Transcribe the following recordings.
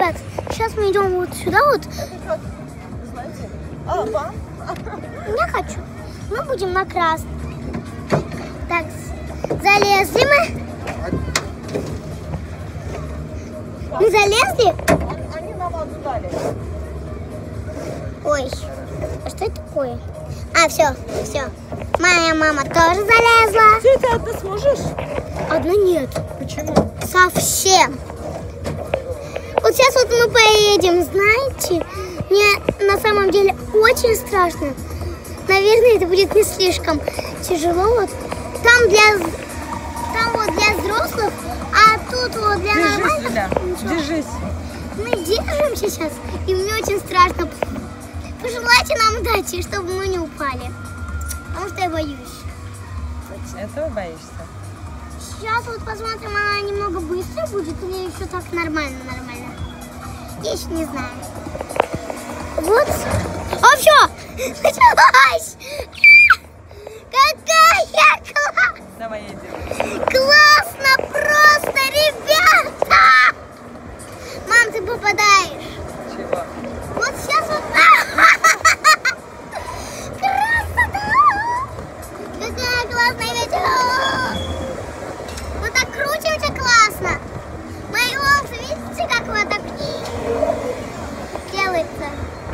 Ребят, сейчас мы идем вот сюда вот. Знаете? А, вам? Я хочу. Мы будем на красном. Так, залезли мы. Мы залезли? Они нам отдали. Ой, а что это такое? А, все. Моя мама тоже залезла. Ты это одна сможешь? Одна нет. Почему? Совсем. Вот сейчас вот мы поедем, знаете, мне на самом деле очень страшно. Наверное, это будет не слишком тяжело. Вот там вот для взрослых, а тут вот для нормальных. Ля. Держись. Мы держимся сейчас, и мне очень страшно. Пожелайте нам удачи, чтобы мы не упали. Потому что я боюсь. Этого боишься? Сейчас вот посмотрим, она немного быстро будет или еще так нормально. Я еще не знаю. Вот. А все! Началась! Какая классная! Давай едем. Классно просто, ребята! Мам, ты попадаешь. Чего? Вот сейчас вот. Красота! Какая классная ветер! Вот так крутимся классно. Мои волосы, видите, как вот так делается?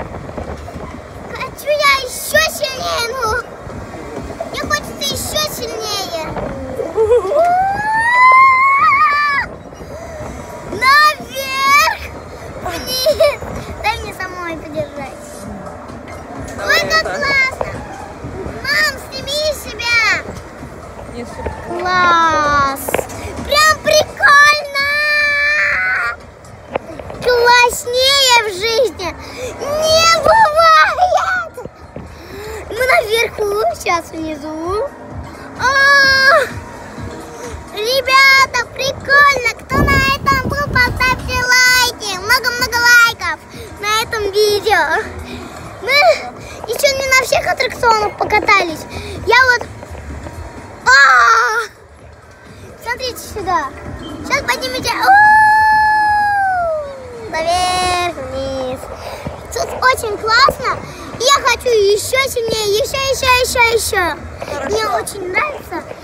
Хочу я еще сильнее, ну. Мне хочется еще сильнее. Наверх! Вниз! Дай мне самой подержать. Ой, как классно! Мам, сними себя! Класс! Прям прикольно! Класснее в жизни не бывает! Мы наверху, сейчас внизу. Ребята, прикольно! Кто на этом был, поставьте лайки! Много-много лайков на этом видео. Мы еще не на всех аттракционах покатались. Я вот... Смотрите сюда. Сейчас поднимите. Наверх, вниз. Тут очень классно. И я хочу еще сильнее, еще. Хорошо. Мне очень нравится.